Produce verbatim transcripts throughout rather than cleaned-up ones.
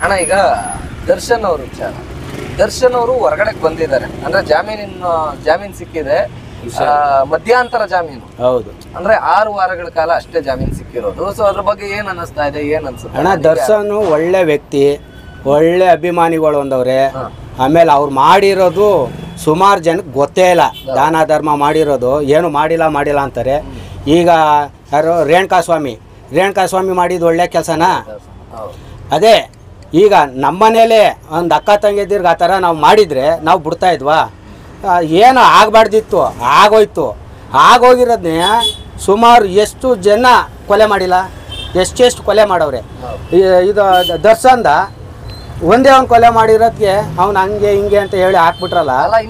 ಅಣ್ಣ ಈಗ ದರ್ಶನ್ ಅವರು ವಿಚಾರ ದರ್ಶನ್ ಅವರು ಹೊರಗಡೆ ಬಂದಿದ್ದಾರೆ ಅಂದ್ರೆ ಜಾಮೀನಿನ ಜಾಮೀನ್ ಸಿಕ್ಕಿದೆ ಮಧ್ಯಂತರ ಜಾಮೀನು ಹೌದು ಅಂದ್ರೆ ಆರು ವಾರಗಳ ಕಾಲ ಅಷ್ಟೇ ಜಾಮೀನು ಸಿಕ್ಕಿರೋದು ಸೊ ಅದ್ರ ಬಗ್ಗೆ ಏನ್ ಅನ್ನಿಸ್ತಾ ಇದೆ ಏನ್ ಅನ್ಸುತ್ತೆ ಅಣ್ಣ ದರ್ಶನ್ ಒಳ್ಳೆ ವ್ಯಕ್ತಿ ಒಳ್ಳೆ ಅಭಿಮಾನಿಗಳು ಒಂದವ್ರೆ ಆಮೇಲೆ ಅವ್ರು ಮಾಡಿರೋದು ಸುಮಾರು ಜನಕ್ಕೆ ಗೊತ್ತೇ ಇಲ್ಲ ದಾನ ಧರ್ಮ ಮಾಡಿರೋದು ಏನು ಮಾಡಿಲ್ಲ ಮಾಡಿಲ್ಲ ಅಂತಾರೆ ಈಗ ಯಾರು ರೇಣುಕಾ ಸ್ವಾಮಿ ರೇಣುಕಾ ಸ್ವಾಮಿ ಮಾಡಿದ್ದು ಒಳ್ಳೆ ಕೆಲಸನಾ ಅದೇ ಈಗ ನಮ್ಮನೇಲೆ ಒಂದು ಅಕ್ಕ ತಂಗಿದಿರ್ಗೆ ಆ ಥರ ನಾವು ಮಾಡಿದರೆ ನಾವು ಬಿಡ್ತಾ ಇದ್ವಾ ಏನು ಆಗಬಾರ್ದಿತ್ತು ಆಗೋಯ್ತು ಆಗೋಗಿರೋದನ್ನೇ ಸುಮಾರು ಎಷ್ಟು ಜನ ಕೊಲೆ ಮಾಡಿಲ್ಲ ಎಷ್ಟೆಷ್ಟು ಕೊಲೆ ಮಾಡವ್ರೆ ಇದು ದರ್ಶನ್ದ ಒಂದೇ ಅವ್ನು ಕೊಲೆ ಮಾಡಿರೋದಕ್ಕೆ ಅವ್ನು ಹಂಗೆ ಹಿಂಗೆ ಅಂತ ಹೇಳಿ ಹಾಕ್ಬಿಟ್ರಲ್ಲ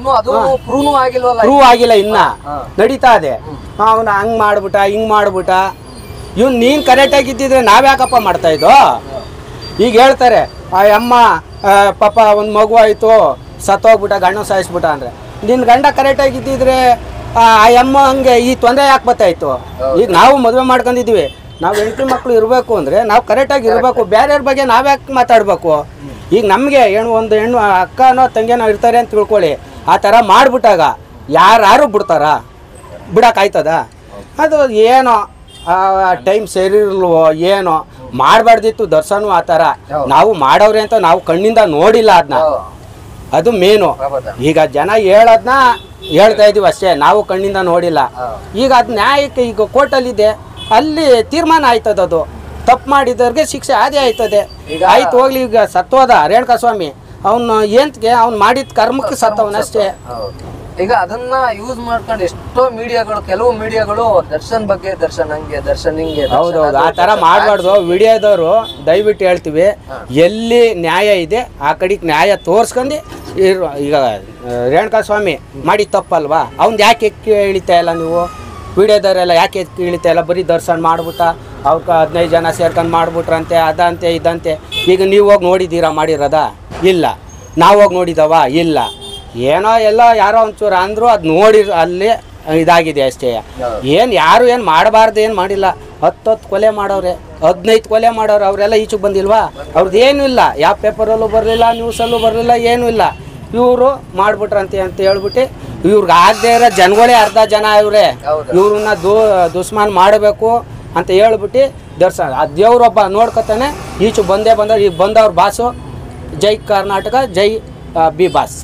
ಪ್ರೂವ್ ಆಗಿಲ್ಲ ಇನ್ನ ನಡೀತಾ ಇದೆ ಅವ್ನು ಹಂಗೆ ಮಾಡ್ಬಿಟ್ಟ ಹಿಂಗೆ ಮಾಡ್ಬಿಟ್ಟ ಇವ್ನು ನೀನು ಕರೆಕ್ಟಾಗಿದ್ದಿದ್ರೆ ನಾವ್ಯಾಕಪ್ಪ ಮಾಡ್ತಾ ಇದ್ದೋ ಈಗ ಹೇಳ್ತಾರೆ ಆ ಅಮ್ಮ ಪಾಪ ಒಂದು ಮಗು ಆಯಿತು ಸತ್ತೋಗ್ಬಿಟ್ಟ ಗಂಡ ಸಾಯಿಸ್ಬಿಟ್ಟ ಅಂದರೆ ನಿನ್ನ ಗಂಡ ಕರೆಕ್ಟಾಗಿದ್ದಿದ್ರೆ ಆ ಅಮ್ಮ ಹಂಗೆ ಈ ತೊಂದರೆ ಯಾಕೆ ಬರ್ತಾಯಿತ್ತು ಈಗ ನಾವು ಮದುವೆ ಮಾಡ್ಕೊಂಡಿದ್ದೀವಿ ನಾವು ಹೆಂಡತಿ ಮಕ್ಕಳು ಇರಬೇಕು ಅಂದರೆ ನಾವು ಕರೆಕ್ಟಾಗಿ ಇರಬೇಕು ಬೇರೆಯವ್ರ ಬಗ್ಗೆ ನಾವ್ಯಾಕೆ ಮಾತಾಡಬೇಕು ಈಗ ನಮಗೆ ಹೆಣ್ಣು ಒಂದು ಹೆಣ್ಣು ಅಕ್ಕನೋ ತಂಗಿನೋ ಇರ್ತಾರೆ ಅಂತ ತಿಳ್ಕೊಳ್ಳಿ ಆ ಥರ ಮಾಡಿಬಿಟ್ಟಾಗ ಯಾರು ಬಿಡ್ತಾರ ಬಿಡೋಕ್ಕಾಯ್ತದ ಅದು ಏನೋ ಟೈಮ್ ಸರಿರ್ಲ್ವೋ ಏನೋ ಮಾಡಬಾರ್ದಿತ್ತು ದರ್ಶನ ಆ ಥರ ನಾವು ಮಾಡವ್ರೆ ಅಂತ ನಾವು ಕಣ್ಣಿಂದ ನೋಡಿಲ್ಲ ಅದನ್ನ ಅದು ಮೇನು ಈಗ ಜನ ಹೇಳೋದನ್ನ ಹೇಳ್ತಾ ಇದೀವಿ ಅಷ್ಟೇ ನಾವು ಕಣ್ಣಿಂದ ನೋಡಿಲ್ಲ ಈಗ ಅದು ನ್ಯಾಯಕ್ಕೆ ಈಗ ಕೋರ್ಟಲ್ಲಿದೆ ಅಲ್ಲಿ ತೀರ್ಮಾನ ಆಯ್ತದ ಅದು ತಪ್ಪು ಮಾಡಿದವ್ರಿಗೆ ಶಿಕ್ಷೆ ಅದೇ ಆಯ್ತದೆ ಆಯ್ತು ಹೋಗ್ಲಿ ಈಗ ಸತ್ತೋದ ರೇಣುಕಾ ಸ್ವಾಮಿ ಅವನು ಏಂತ್ಗೆ ಅವ್ನು ಮಾಡಿದ ಕರ್ಮಕ್ಕೆ ಸತ್ತವನಷ್ಟೇ ಈಗ ಅದನ್ನ ಯೂಸ್ ಮಾಡ್ಕೊಂಡು ಎಷ್ಟೋ ಮೀಡಿಯಾಗಳು ಕೆಲವು ಮೀಡಿಯಾಗಳು ದರ್ಶನ್ ಬಗ್ಗೆ ದರ್ಶನ್ ಹಂಗೆ ದರ್ಶನ್ ಹಿಂಗೆ ಹೌದೌದು ಆ ತರ ಮಾಡಬಾರ್ದು ವಿಡಿಯೋದವರು ದಯವಿಟ್ಟು ಹೇಳ್ತೀವಿ ಎಲ್ಲಿ ನ್ಯಾಯ ಇದೆ ಆ ಕಡೆಗೆ ನ್ಯಾಯ ತೋರ್ಸ್ಕೊಂಡು ಈಗ ರೇಣುಕಾ ಸ್ವಾಮಿ ಮಾಡಿ ತಪ್ಪಲ್ವಾ ಅವ್ನು ಯಾಕೆ ಎಕ್ಕಿ ಇಳಿತಾ ಇಲ್ಲ ನೀವು ವಿಡಿಯೋದವರೆಲ್ಲ ಯಾಕೆ ಎಕ್ಕಿ ಇಳಿತಾ ಇಲ್ಲ ಬರೀ ದರ್ಶನ್ ಮಾಡ್ಬಿಟ್ಟ ಅವ್ಕ ಹದಿನೈದು ಜನ ಸೇರ್ಕೊಂಡು ಮಾಡ್ಬಿಟ್ರಂತೆ ಅದಂತೆ ಇದಂತೆ ಈಗ ನೀವು ಹೋಗಿ ನೋಡಿದ್ದೀರಾ ಮಾಡಿರೋದ ಇಲ್ಲ ನಾವು ಹೋಗಿ ನೋಡಿದವ ಇಲ್ಲ ಏನೋ ಎಲ್ಲ ಯಾರೋ ಒಂಚೂರು ಅಂದರು ಅದು ನೋಡಿ ಅಲ್ಲಿ ಇದಾಗಿದೆ ಅಷ್ಟೇ ಏನು ಯಾರು ಏನು ಮಾಡಬಾರ್ದು ಏನು ಮಾಡಿಲ್ಲ ಹತ್ತು ಹತ್ತು ಕೊಲೆ ಮಾಡೋರೆ ಹದಿನೈದು ಕೊಲೆ ಮಾಡೋರು ಅವರೆಲ್ಲ ಈಚೆಗೆ ಬಂದಿಲ್ವಾ ಅವ್ರದ್ದು ಏನೂ ಇಲ್ಲ ಯಾವ ಪೇಪರಲ್ಲೂ ಬರಲಿಲ್ಲ ನ್ಯೂಸಲ್ಲೂ ಬರಲಿಲ್ಲ ಏನೂ ಇಲ್ಲ ಇವರು ಮಾಡ್ಬಿಟ್ರಂತೆ ಅಂತ ಹೇಳ್ಬಿಟ್ಟು ಇವ್ರಿಗೆ ಆಗದೆ ಇರೋ ಜನಗಳೇ ಅರ್ಧ ಜನ ಇವರೇ ಇವ್ರನ್ನ ದು ದುಸ್ಮಾನ್ ಮಾಡಬೇಕು ಅಂತ ಹೇಳ್ಬಿಟ್ಟು ದರ್ಶನ ಆ ದೇವ್ರೊಬ್ಬ ನೋಡ್ಕೊತಾನೆ ಈಚೆ ಬಂದೇ ಬಂದವ್ರು ಈಗ ಬಂದವ್ರ ಬಾಸು ಜೈ ಕರ್ನಾಟಕ ಜೈ ಬಿ ಬಾಸ್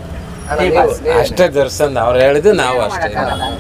ಅಷ್ಟೇ ದರ್ಶನ್ ಅವ್ರು ಹೇಳಿದ್ದು ನಾವು ಅಷ್ಟೇ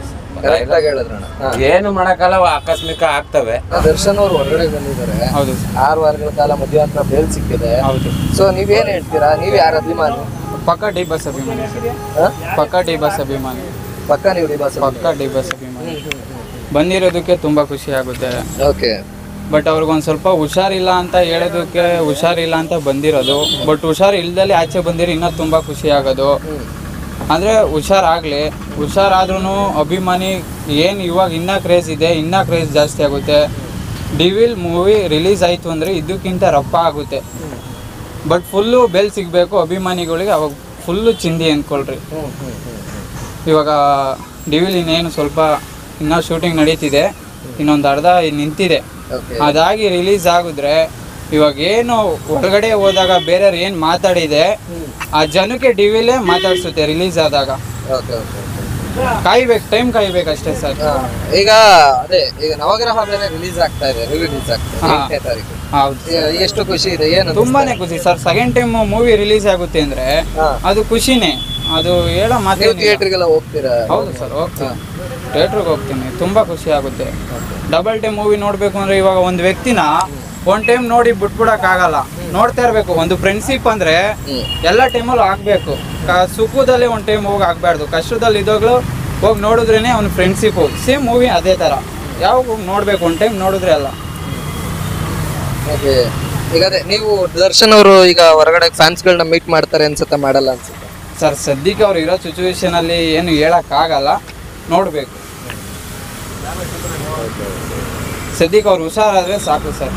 ಏನು ಮಾಡಕ್ಕಲ್ಲ ಆಕಸ್ಮಿಕ ಆಗ್ತವೆ ದರ್ಶನ್ ಅವರು ಹೊರಗಡೆ ಬಂದಿದ್ದಾರೆ ಹೌದು ಆರು ವಾರಗಳ ಕಾಲ ಮಧ್ಯಂತರ ಬೇಲ್ ಸಿಕ್ಕಿದೆ ಹೌದು ಸೊ ನೀವೇನ್ ಹೇಳ್ತೀರಾ ನೀವ್ ಯಾರ ಅಭಿಮಾನಿ ಪಕ್ಕ ಡಿ ಬಸ್ ಅಭಿಮಾನಿ ಪಕ್ಕ ಡಿ ಬಸ್ ಅಭಿಮಾನಿ ಪಕ್ಕ ನೀವು ಡಿ ಬಸ್ ಪಕ್ಕ ಡಿ ಬಸ್ ಅಭಿಮಾನಿ ಬಂದಿರೋದಕ್ಕೆ ತುಂಬಾ ಖುಷಿ ಆಗುತ್ತೆ ಓಕೆ ಬಟ್ ಅವ್ರಿಗೊಂದು ಸ್ವಲ್ಪ ಹುಷಾರಿಲ್ಲ ಅಂತ ಹೇಳೋದಕ್ಕೆ ಹುಷಾರಿಲ್ಲ ಅಂತ ಬಂದಿರೋದು ಬಟ್ ಹುಷಾರು ಇಲ್ದಲ್ಲಿ ಆಚೆ ಬಂದಿರೋ ಇನ್ನೂ ತುಂಬ ಖುಷಿ ಆಗೋದು ಅಂದರೆ ಹುಷಾರಾಗಲಿ ಹುಷಾರಾದ್ರೂ ಅಭಿಮಾನಿ ಏನು ಇವಾಗ ಇನ್ನೂ ಕ್ರೇಜ್ ಇದೆ ಇನ್ನೂ ಕ್ರೇಜ್ ಜಾಸ್ತಿ ಆಗುತ್ತೆ ಡಿವಿಲ್ ಮೂವಿ ರಿಲೀಸ್ ಆಯಿತು ಅಂದರೆ ಇದಕ್ಕಿಂತ ರಪ್ಪ ಆಗುತ್ತೆ ಬಟ್ ಫುಲ್ಲು ಬೆಲ್ ಸಿಗಬೇಕು ಅಭಿಮಾನಿಗಳಿಗೆ ಅವಾಗ ಫುಲ್ಲು ಚಿಂದಿ ಅಂದ್ಕೊಳ್ರಿ ಇವಾಗ ಡಿವಿಲ್ ಇನ್ನೇನು ಸ್ವಲ್ಪ ಇನ್ನೂ ಶೂಟಿಂಗ್ ನಡೀತಿದೆ ಇನ್ನೊಂದು ಅರ್ಧ ನಿಂತಿದೆ ಅದಾಗಿ ರಿಲೀಸ್ ಆಗಿದ್ರೆ ಇವಾಗ ಏನು ಹೊರಗಡೆ ಹೋದಾಗ ಬೇರೆಯವ್ರು ಏನು ಮಾತಾಡಿದೆ ಆ ಜನಕ್ಕೆ ಡಿವಿಲೇ ಮಾತಾಡ್ಸುತ್ತೆ ರಿಲೀಸ್ ಆದಾಗ ಕಾಯ್ಬೇಕು ಟೈಮ್ ಕಾಯ್ಬೇಕು ಅಷ್ಟೇ ಸರ್ ಈಗ ಅದೇ ಈಗ ನವಗ್ರಹ ಬೇರೆ ರಿಲೀಸ್ ಆಗ್ತಾ ಇದೆ ರಿಲೀಸ್ ಆಗ್ತಾ ಇದೆ ಹೌದು ಎಷ್ಟು ಖುಷಿ ಇದೆ ಏನು ತುಂಬಾನೇ ಖುಷಿ sir second time movie release ಆಗುತ್ತೆ ಅಂದ್ರೆ ಅದು ಖುಷಿನೇ ಅದು ಹೇಳೋ ಮಾತು ಥಿಯೇಟರ್ಗೆಲ್ಲ ಹೋಗ್ತೀರಾ ಹೌದು ಸರ್ ಹೋಗ್ತೀನಿ ಥಿಯೇಟ್ರಿಗೆ ಹೋಗ್ತೀನಿ ತುಂಬಾ ಖುಷಿ ಆಗುತ್ತೆ ಡಬಲ್ ಟೈಮ್ ಮೂವಿ ನೋಡ್ಬೇಕು ಅಂದ್ರೆ ಇವಾಗ ಒಂದು ವ್ಯಕ್ತಿನ ಒಂದ್ ಟೈಮ್ ನೋಡಿ ಬಿಟ್ಬಿಡಕ್ ಆಗಲ್ಲ ನೋಡ್ತಾ ಇರ್ಬೇಕು ಒಂದು ಫ್ರೆಂಡ್ಶಿಪ್ ಅಂದ್ರೆ ಎಲ್ಲ ಟೈಮಲ್ಲೂ ಆಗ್ಬೇಕು ಸುಖದಲ್ಲಿ ಒಂದ್ ಟೈಮ್ ಹೋಗಿ ಆಗ್ಬಾರ್ದು ಕಷ್ಟದಲ್ಲಿ ಇದಾಗ್ಲೂ ಹೋಗಿ ನೋಡಿದ್ರೇನೆ ಅವ್ನ ಫ್ರೆಂಡ್ಶಿಪ್ ಸೇಮ್ ಮೂವಿ ಅದೇ ತರ ಯಾವಾಗ ಹೋಗಿ ನೋಡ್ಬೇಕು ಒಂದ್ ಟೈಮ್ ನೋಡಿದ್ರೆ ಅಲ್ಲ ಈಗ ಅದೇ ನೀವು ದರ್ಶನ್ ಅವರು ಈಗ ಹೊರಗಡೆ ಫ್ಯಾನ್ಸ್ಗಳನ್ನ ಮೀಟ್ ಮಾಡ್ತಾರೆ ಅನ್ಸುತ್ತೆ ಮಾಡಲ್ಲ ಅನ್ಸುತ್ತೆ ಸರ್ ಸದ್ಯಕ್ಕೆ ಅವ್ರು ಇರೋ ಸಿಚುವೇಶನ್ ಅಲ್ಲಿ ಏನು ಹೇಳಕ್ ಆಗಲ್ಲ ನೋಡ್ಬೇಕು ಸದ್ಯಕ್ಕೆ ಅವ್ರು ಹುಷಾರಾದ್ರೆ ಸಾಕು ಸರ್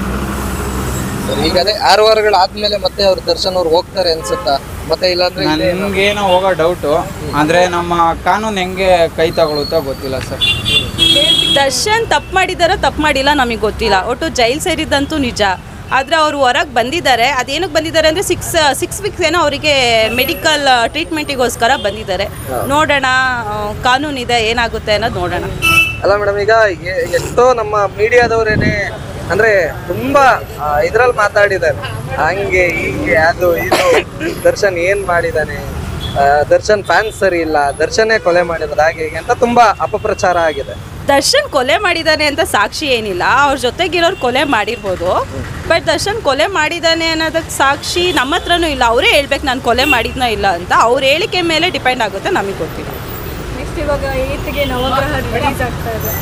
ಈಗ ಅದೇ ಆರು ವಾರಗಳು ಆದ್ಮೇಲೆ ಮತ್ತೆ ಅವ್ರು ದರ್ಶನ್ ಅವ್ರು ಹೋಗ್ತಾರೆ ಅನ್ಸುತ್ತಾ ಮತ್ತೆ ಇಲ್ಲಾಂದ್ರೆ ನನ್ಗೇನೋ ಹೋಗೋ ಡೌಟು ಅಂದ್ರೆ ನಮ್ಮ ಕಾನೂನು ಹೆಂಗೆ ಕೈ ತಗೊಳುತ್ತೋ ಗೊತ್ತಿಲ್ಲ ಸರ್ ದರ್ಶನ್ ತಪ್ಪು ಮಾಡಿದಾರೋ ತಪ್ಪು ಮಾಡಿಲ್ಲ ನಮಗೆ ಗೊತ್ತಿಲ್ಲ ಒಟ್ಟು ಜೈಲ್ ಸೇರಿದಂತೂ ನಿಜ ಆದರೆ ಅವರು ಹೊರಗೆ ಬಂದಿದ್ದಾರೆ. ಅದೇನಕ್ಕೆ ಬಂದಿದ್ದಾರೆ ಅಂದರೆ ಸಿಕ್ಸ್ ಸಿಕ್ಸ್ ವೀಕ್ಸ್ ಏನೋ ಅವರಿಗೆ ಮೆಡಿಕಲ್ ಟ್ರೀಟ್ಮೆಂಟಿಗೋಸ್ಕರ ಬಂದಿದ್ದಾರೆ. ನೋಡೋಣ, ಕಾನೂನಿದೆ, ಏನಾಗುತ್ತೆ ಅನ್ನೋದು ನೋಡೋಣ. ಅಲ್ಲ ಮೇಡಮ್, ಈಗ ಎ- ಎಷ್ಟೋ ನಮ್ಮ ಮೀಡಿಯಾದವರೇನೆ ಅಂದ್ರೆ ತುಂಬಾ ಇದ್ರಲ್ಲಿ ಮಾತಾಡಿದ್ದಾರೆ, ಹಂಗೆ ಹೀಗೆ ಅದು ಇದು, ದರ್ಶನ್ ಏನ್ ಮಾಡಿದಾನೆ, ಆ, ದರ್ಶನ್ ಫ್ಯಾನ್ಸ್ ಸರಿ ಇಲ್ಲ, ದರ್ಶನೇ ಕೊಲೆ ಮಾಡಿದ್ರು, ಹಾಗೆ ಹೀಗೆ ಅಂತ ತುಂಬಾ ಅಪಪ್ರಚಾರ ಆಗಿದೆ. ದರ್ಶನ್ ಕೊಲೆ ಮಾಡಿದ್ದಾನೆ ಅಂತ ಸಾಕ್ಷಿ ಏನಿಲ್ಲ, ಅವ್ರ ಜೊತೆಗಿರೋರು ಕೊಲೆ ಮಾಡಿರ್ಬೋದು. ಬಟ್ ದರ್ಶನ್ ಕೊಲೆ ಮಾಡಿದ್ದಾನೆ ಅನ್ನೋದಕ್ಕೆ ಸಾಕ್ಷಿ ನಮ್ಮ ಹತ್ರನೂ ಇಲ್ಲ. ಅವರೇ ಹೇಳ್ಬೇಕು ನಾನು ಕೊಲೆ ಮಾಡಿದ್ನೋ ಇಲ್ಲ ಅಂತ. ಅವ್ರ ಹೇಳಿಕೆ ಮೇಲೆ ಡಿಪೆಂಡ್ ಆಗುತ್ತೆ, ನಮಗೆ ಗೊತ್ತಿಲ್ಲ. ನೆಕ್ಸ್ಟ್ ಇವಾಗ ಏತ್ಗೆ ನವಗ್ರಹ ರಿಲೀಸ್ ಆಗ್ತಾ ಇದೆ.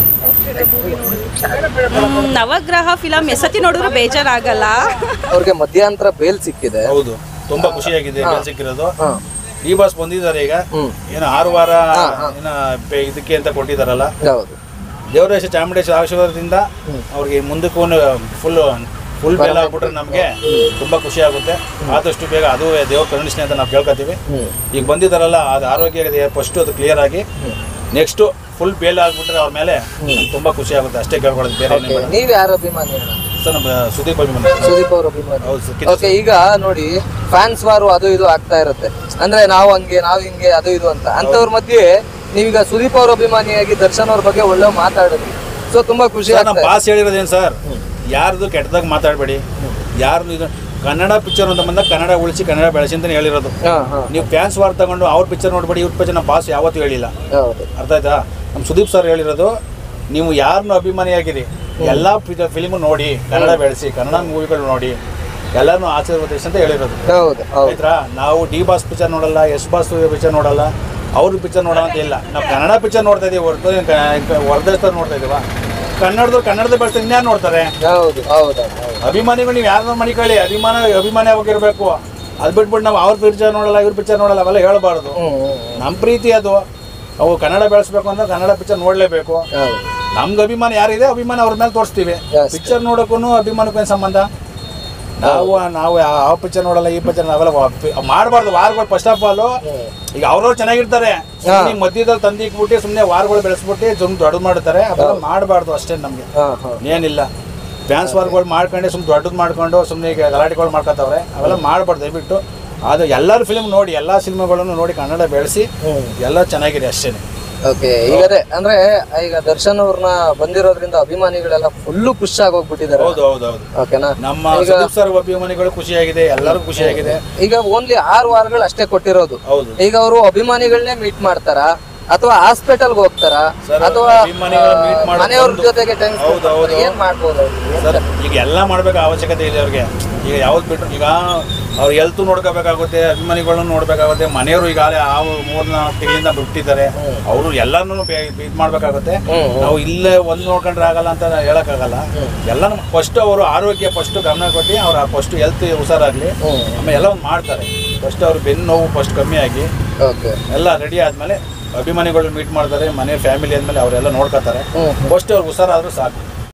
ಹ್ಮ್, ನವಗ್ರಹ ಫಿಲಮ್ ಎಸತಿ ನೋಡಿದ್ರು ಬೇಜಾರಾಗಲ್ಲ. ಅವ್ರಿಗೆ ಮಧ್ಯಂತರ ಬೇಲ್ ಸಿಕ್ಕಿದೆ. ಹೌದು, ತುಂಬಾ ಖುಷಿಯಾಗಿದೆ ಬೇಲ್ ಸಿಕ್ಕಿರೋದು. ಹಾ. ಡಿ ಬಾಸ್ ಬಂದಿದ್ದಾರೆ ಈಗ, ಹ್ಮ್. ಏನೋ ಆರು ವಾರ ಏನೋ ಪೆ- ಇದಕ್ಕೆ ಅಂತ ಕೊಟ್ಟಿದ್ದಾರಲ್ಲ. ಹೌದು. ದೇವರೇಶ ಚಾಮುಂಡೇಶ್ವರ ಆಶೀರ್ವಾದದಿಂದ ಅವ್ರಿಗೆ ಮುಂದಕ್ಕೂ ಫುಲ್ ಫುಲ್ ಬೇಲ್ ಆಗ್ಬಿಟ್ರೆ ನಮಗೆ ತುಂಬಾ ಖುಷಿ ಆಗುತ್ತೆ. ಆದಷ್ಟು ಬೇಗ ಅದು ದೇವ್ರ ಕರುಣಿಸ್ಲಿ ಅಂತ ನಾವು ಕೇಳ್ಕೊತೀವಿ. ಈಗ ಬಂದಿದ್ದಾರಲ್ಲ, ಅದು ಆರೋಗ್ಯ ಫಸ್ಟ್ ಅದು ಕ್ಲಿಯರ್ ಆಗಿ ನೆಕ್ಸ್ಟ್ ಫುಲ್ ಬೇಲ್ ಆಗ್ಬಿಟ್ರೆ ಅವ್ರ ಮೇಲೆ ತುಂಬಾ ಖುಷಿ ಆಗುತ್ತೆ, ಅಷ್ಟೇ ಕೇಳ್ಕೊಳ್ಳೋದು, ಬೇರೆ ಏನಿಲ್ಲ. ನೀವ್ ಯಾರ ಅಭಿಮಾನಿ ಅಣ್ಣ? ಸರ್ ನಮ್ಮ ಸುದೀಪ್ ಅಭಿಮಾನಿ. ಸುದೀಪ್ ಅವ್ರ ಅಭಿಮಾನಿ. ಹೌದು ಸರ್, ಕಿಚ್ಚ ಓಕೆ, ಈಗ ನೋಡಿ ಫ್ಯಾನ್ಸ್ ವಾರು ಅದು ಇದು ಆಗ್ತಾ ಇರುತ್ತೆ, ಅಂದ್ರೆ ನಾವು ಹಂಗೆ ನಾವು ಹಿಂಗೆ ಅದು ಇದು ಅಂತ. ಅಂತವ್ರ ಮಧ್ಯೆ ನೀವೀಗ ಸುದೀಪ್ ಅವ್ರ ಅಭಿಮಾನಿಯಾಗಿ ದರ್ಶನ್ ಅವ್ರ ಬಗ್ಗೆ ಒಳ್ಳೆ ಮಾತಾಡಿದ್ರಿ, ಸೊ ತುಂಬಾ ಖುಷಿ ಸರ್, ನಮ್ಮ ಆಗ್ತಾ ಬಾಸ್ ಹೇಳಿರೋದೇನು ಸರ್, ಯಾರ್ದು ಕೆಟ್ಟದಾಗ ಮಾತಾಡಬೇಡಿ, ಯಾರ್ದು ಇದು ಕನ್ನಡ ಪಿಕ್ಚರ್ ಅಂತ ಬಂದಾಗ ಕನ್ನಡ ಉಳಿಸಿ ಕನ್ನಡ ಬೆಳೆಸಿ ಅಂತಾನೆ ಹೇಳಿರೋದು. ಹಾ, ಹಾ. ನೀವು ಫ್ಯಾನ್ಸ್ ವಾರ್ ತಗೊಂಡು ಅವ್ರ ಪಿಕ್ಚರ್ ನೋಡ್ಬೇಡಿ, ಇವ್ರ ಪಿಕ್ಚರ್ ನಮ್ಮ ಬಾಸ್ ಯಾವತ್ತೂ ಹೇಳಿಲ್ಲ. ಹೌದು. ಅರ್ಥ ಆಯ್ತಾ? ನಮ್ಮ ಸುದೀಪ್ ಸರ್ ಹೇಳಿರೋದು, ನೀವು ಯಾರನ್ನು ಅಭಿಮಾನಿಯಾಗಿರಿ, ಎಲ್ಲ ಫಿಲಿಮು ನೋಡಿ, ಕನ್ನಡ ಬೆಳೆಸಿ, ಕನ್ನಡ ಮೂವಿಗಳು ನೋಡಿ, ಎಲ್ಲರನ್ನೂ ಆಶೀರ್ವದಿಸಿ ಅಂತ ಹೇಳಿರೋದು. ಹೌದು, ಹೌದು. ಆಯ್ತಾ? ನಾವು ಡಿ ಬಾಸ್ ಪಿಕ್ಚರ್ ನೋಡಲ್ಲ, ಎಸ್ ಬಾಸ್ ಪಿಕ್ಚರ್ ನೋಡಲ್ಲ, ಅವ್ರ ಪಿಕ್ಚರ್ ನೋಡೋ ಅಂತ ಇಲ್ಲ. ನಾವು ಕನ್ನಡ ಪಿಕ್ಚರ್ ನೋಡ್ತಾ ಇದೀವಿ ಹೊರತು ಹೊರದೇಶದವ್ರು ನೋಡ್ತಾ ಇದೀವ. ಕನ್ನಡದವ್ರು ಕನ್ನಡದ ಬೆಳೆಸಿ ಇನ್ಯಾರು ನೋಡ್ತಾರೆ? ಹೌದು, ಹೌದು, ಹೌದು. ಅಭಿಮಾನಿಗಳು ನೀವು ಯಾರನ್ನ ಮಣಿಕೊಳ್ಳಿ, ಅಭಿಮಾನ ಅಭಿಮಾನಿ ಆಗಿರ್ಬೇಕು. ಅದು ಬಿಟ್ಬಿಟ್ಟು ನಾವು ಅವ್ರ ಪಿಕ್ಚರ್ ನೋಡಲ್ಲ, ಇವ್ರ ಪಿಕ್ಚರ್ ನೋಡಲ್ಲ, ಅವೆಲ್ಲ ಹೇಳಬಾರ್ದು. ನಮ್ಮ ಪ್ರೀತಿ ಅದು, ಅವು ಕನ್ನಡ ಬೆಳೆಸ್ಬೇಕು ಅಂದ್ರೆ ಕನ್ನಡ ಪಿಕ್ಚರ್ ನೋಡಲೇಬೇಕು. ಹೌದು. ನಮ್ಗೆ ಅಭಿಮಾನ ಯಾರಿದೆ, ಅಭಿಮಾನ ಅವ್ರ ಮೇಲೆ ತೋರಿಸ್ತೀವಿ. Yes. ಪಿಕ್ಚರ್ ನೋಡೋಕ್ಕೂ ಅಭಿಮಾನಕ್ಕೂ ಏನು ಸಂಬಂಧ? ನಾವು ನಾವು ಯಾವ ಪಿಕ್ಚರ್ ನೋಡಲ್ಲ, ಈ ಪಿಕ್ಚರ್ ನಾವೆಲ್ಲ ಮಾಡಬಾರ್ದು. ವಾರಗಳು ಫಸ್ಟ್ ಆಫ್ ಆಲ್ ಈಗ ಅವ್ರವ್ರು ಚೆನ್ನಾಗಿರ್ತಾರೆ, ಸುಮ್ಮನೆ ಮಧ್ಯದಲ್ಲಿ ತಂದಿಕ್ಬಿಟ್ಟು ಸುಮ್ಮನೆ ವಾರಗಳು ಬೆಳೆಸ್ಬಿಟ್ಟು ಸುಮ್ಮನೆ ದೊಡ್ಡದು ಮಾಡ್ತಾರೆ, ಅವೆಲ್ಲ ಮಾಡಬಾರ್ದು ಅಷ್ಟೇ. ನಮಗೆ ಹಾ, ಹಾ. ಏನಿಲ್ಲ, ಫ್ಯಾನ್ಸ್ ವಾರ್ಗಳು ಮಾಡ್ಕೊಂಡು ಸುಮ್ಮನೆ ದೊಡ್ಡದು ಮಾಡ್ಕೊಂಡು ಸುಮ್ಮನೆ ಈಗ ಗಲಾಟೆಗಳು ಮಾಡ್ಕೊತಾವ್ರೆ, ಅವೆಲ್ಲ ಮಾಡಬಾರ್ದು ದಯವಿಟ್ಟು. ಅದು ಎಲ್ಲರ ಫಿಲ್ಮ್ ನೋಡಿ, ಎಲ್ಲ ಸಿನಿಮಾಗಳನ್ನು ನೋಡಿ ಕನ್ನಡ ಬೆಳೆಸಿ, ಎಲ್ಲ ಚೆನ್ನಾಗಿದೆ ಅಷ್ಟೇ. ಓಕೆ, ಈಗ ಅದೇ ಅಂದ್ರೆ ಈಗ ದರ್ಶನ್ ಅವ್ರನ್ನ ಬಂದಿರೋದ್ರಿಂದ ಅಭಿಮಾನಿಗಳೆಲ್ಲ ಫುಲ್ಲು ಖುಷಿ ಆಗೋಗ್ಬಿಟ್ಟಿದ್ದಾರೆ. ಹೌದು ಹೌದು ಹೌದು. ಓಕೆನಾ? ನಮ್ಮ ಸುದೀಪ್ ಸರ್ ಅಭಿಮಾನಿಗಳು ಖುಷಿಯಾಗಿದೆ, ಎಲ್ಲರೂ ಖುಷಿಯಾಗಿದೆ. ಈಗ ಓನ್ಲಿ ಆರು ವಾರಗಳು ಅಷ್ಟೇ ಕೊಟ್ಟಿರೋದು. ಹೌದು. ಈಗ ಅವರು ಅಭಿಮಾನಿಗಳನ್ನೇ ಮೀಟ್ ಮಾಡ್ತಾರ ಅಥವಾ ಹಾಸ್ಪಿಟಲ್ಗೆ ಹೋಗ್ತಾರ ಸರ್, ಅಥವಾ ಅಭಿಮಾನಿಗಳು meet ಮಾಡೋದು ಮನೆಯವ್ರ ಒಂದು- ಜೊತೆಗೆ ಟೈಮ್ ಹೌದು, ಹೌದು. ಏನ್ ಮಾಡ್ಬೋದು ಅವ್ರು? ಸರ್, ಈಗ ಎಲ್ಲ ಮಾಡ್ಬೇಕು ಅವಶ್ಯಕತೆ ಇದೆ ಅವ್ರಿಗೆ. ಈಗ ಯಾವ್ದು ಬಿಟ್ಟರು ಈಗ ಅವ್ರು ಹೆಲ್ತ್ ನೋಡ್ಕೋಬೇಕಾಗುತ್ತೆ, ಅಭಿಮಾನಿಗಳನ್ನ ನೋಡ್ಬೇಕಾಗುತ್ತೆ, ಮನೆಯವರು ಈಗಾಗಲೇ ಆ ಮೂರ್ನಾಲ್ಕು ತಿಂಗಳಿಂದ ಬಿಟ್ಟಿದ್ದಾರೆ, ಅವರು ಎಲ್ಲಾನು ಇದು ಮಾಡ್ಬೇಕಾಗುತ್ತೆ. ನಾವು ಇಲ್ಲೇ ಒಂದು ನೋಡ್ಕೊಂಡ್ರೆ ಆಗಲ್ಲ ಅಂತ ಹೇಳಕ್ಕಾಗಲ್ಲ. ಎಲ್ಲ ಫಸ್ಟ್ ಅವರು ಆರೋಗ್ಯ ಫಸ್ಟ್ ಗಮನ ಕೊಟ್ಟು ಅವ್ರ ಫಸ್ಟ್ ಹೆಲ್ತ್ ಹುಷಾರಾಗ್ಲಿ, ಆಮೇಲೆ ಎಲ್ಲ ಒಂದು ಮಾಡ್ತಾರೆ. ಫಸ್ಟ್ ಅವ್ರ ಬೆನ್ನು ನೋವು ಫಸ್ಟ್ ಕಮ್ಮಿ ಆಗಿ ಓಕೆ, ಎಲ್ಲ ರೆಡಿ ಆದ್ಮೇಲೆ ಅಭಿಮಾನಿಗಳು ಮೀಟ್ ಮಾಡ್ತಾರೆ, ಮನೆ ಫ್ಯಾಮಿಲಿ ಆದ್ಮೇಲೆ ಅವರೆಲ್ಲ ನೋಡ್ಕೋತಾರೆ. ಫಸ್ಟ್ ಅವ್ರು ಹುಷಾರಾದ್ರೂ ಸಾಕು.